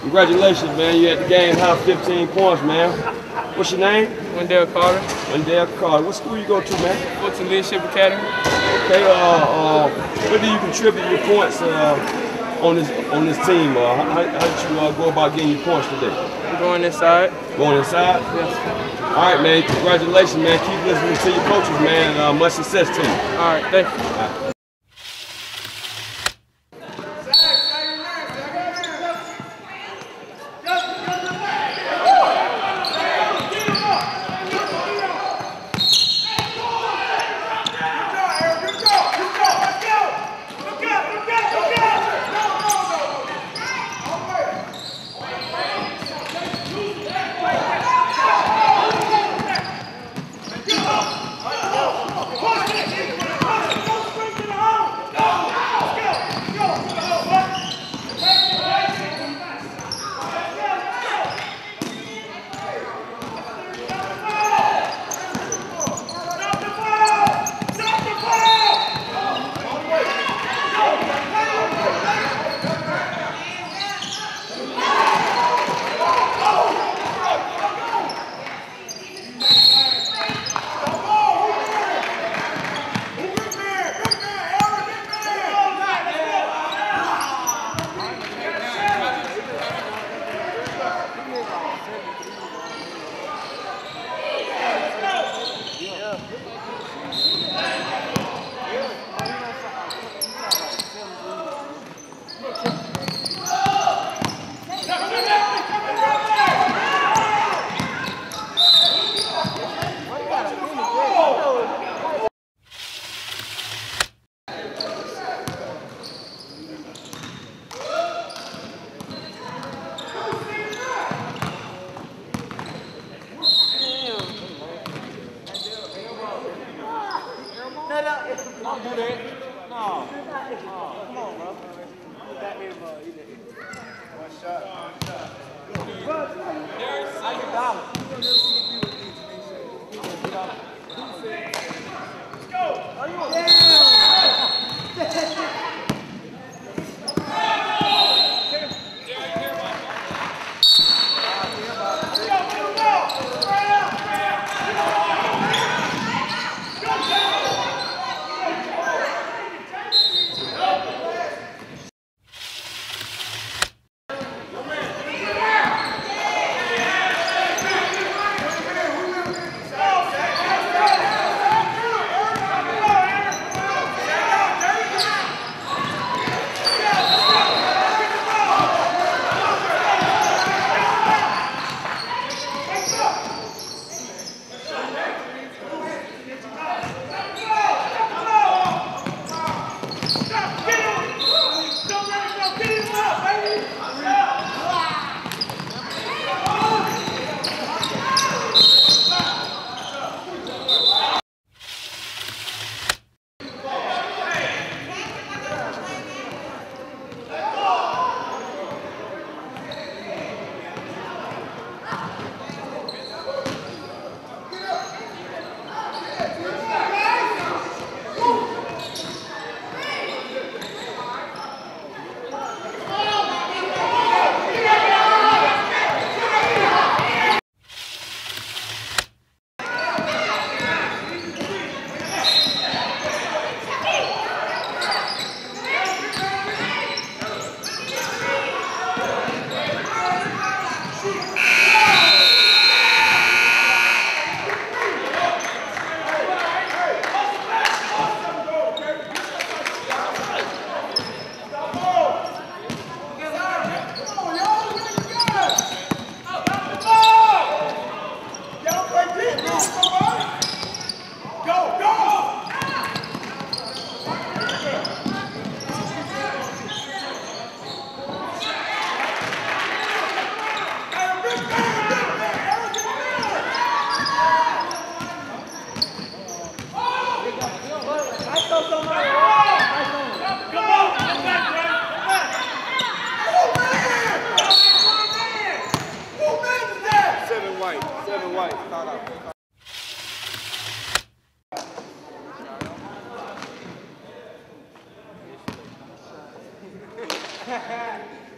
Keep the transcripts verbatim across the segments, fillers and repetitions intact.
Congratulations, man. You at the game high fifteen points, man. What's your name? Wendell Carter. Wendell Carter. What school you go to, man? Fulton Leadership Academy. Okay, uh, uh, where do you contribute your points uh, on this on this team? Uh, how, how did you uh, go about getting your points today? I'm going inside. Going inside? Yes. All right, man. Congratulations, man. Keep listening to your coaches, man. And, uh, much success to you. All right, thank you. All right. Don't do that. No. No. Come on, bro. That is, uh, one shot. One shot. I get down. Let's go. Are you damn.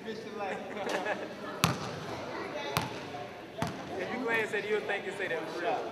If you glance at it, you'll think you say that for real.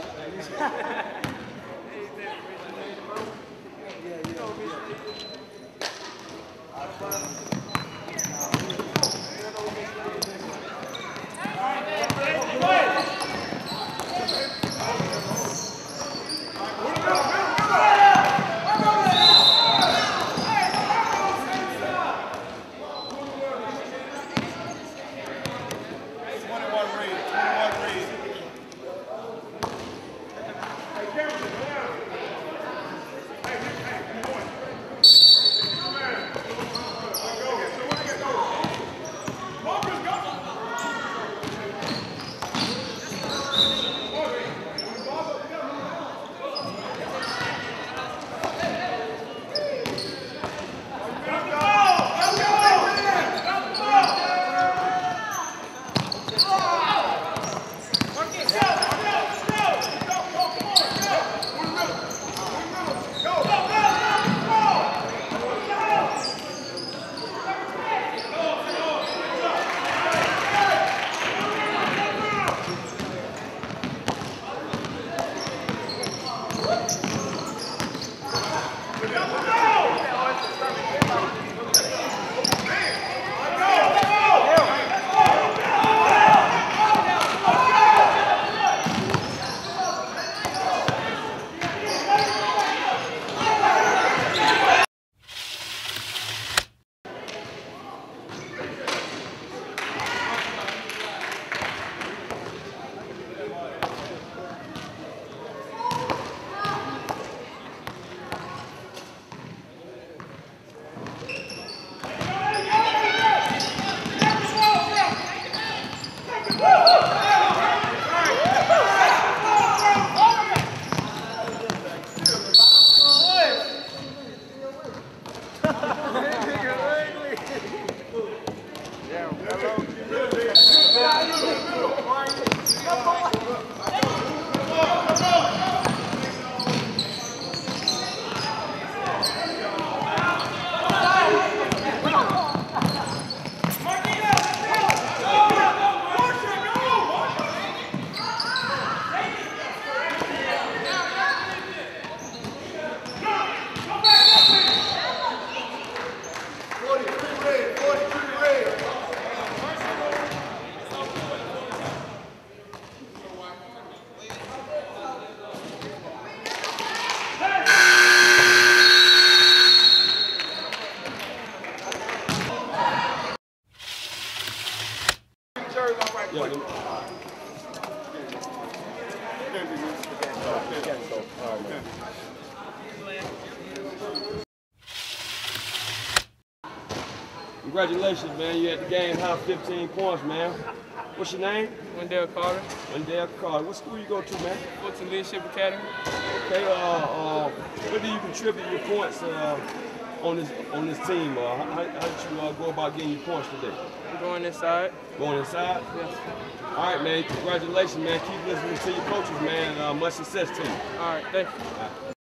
Congratulations, man. You at the game high fifteen points, man. What's your name? Wendell Carter, Wendell Carter. What school you go to, man? Fulton Leadership Academy. Okay, uh, uh, what do you contribute your points uh, on this on this team? Uh, how, how did you uh, go about getting your points today? Going inside. Going inside? Yes. All right, man. Congratulations, man. Keep listening to your coaches, man. Uh, much success to you. All right, thank you. All right.